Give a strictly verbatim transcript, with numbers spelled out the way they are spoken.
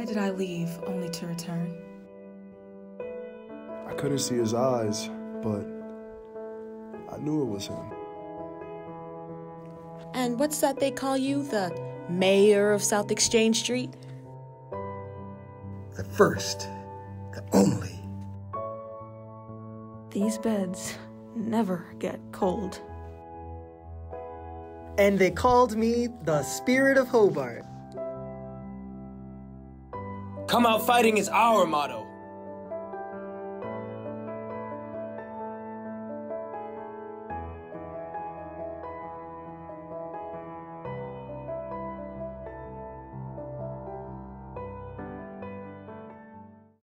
Why did I leave only to return? I couldn't see his eyes, but I knew it was him. And what's that they call you? The mayor of South Exchange Street? The first, the only. These beds never get cold. And they called me the Spirit of Hobart. Come out fighting is our motto.